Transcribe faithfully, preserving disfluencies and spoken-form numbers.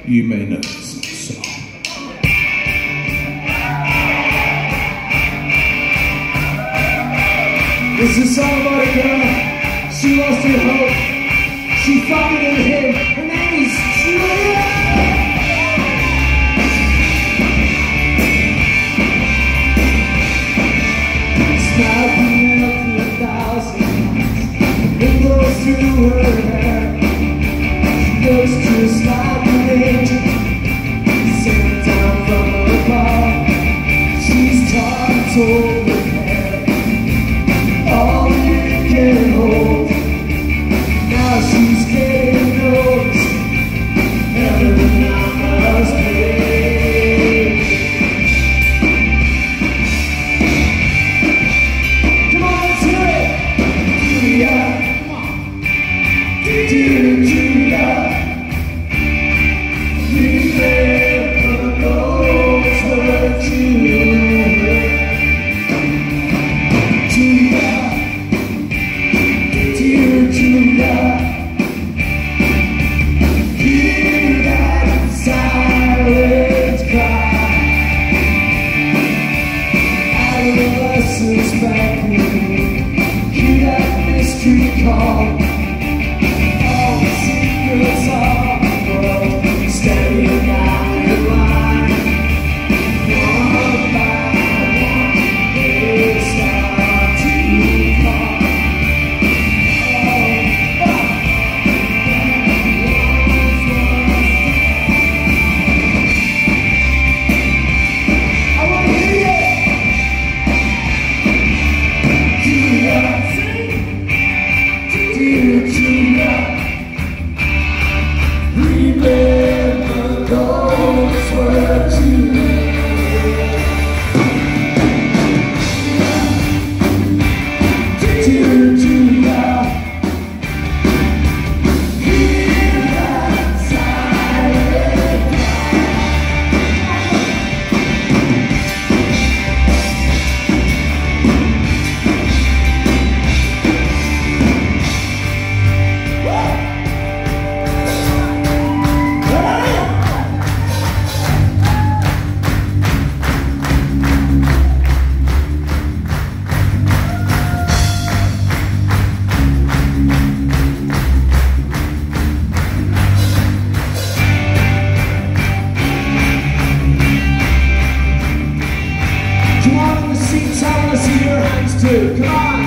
you may know this song. This is a song about a girl. She lost her hope. She found it in him. Her name is Julia. Snapping up to a thousand miles. It blows through her hair. She looks just like an angel sent down from above. She's taught to hold her hair. All it can hold. Now she's getting noticed. Everything I must pay. Come on, let's hear it. Julia, come on. Dear Julia, remember those words you heard. Julia, dear Julia, hear that silent cry. Adolescence back in, hear that mystery call. All the secrets of the world, standing out in line. One by one, they start to call. Remember those words you heard. Dear Julia, hear that silent Come on in the seats, I want to see your hands too. Come on.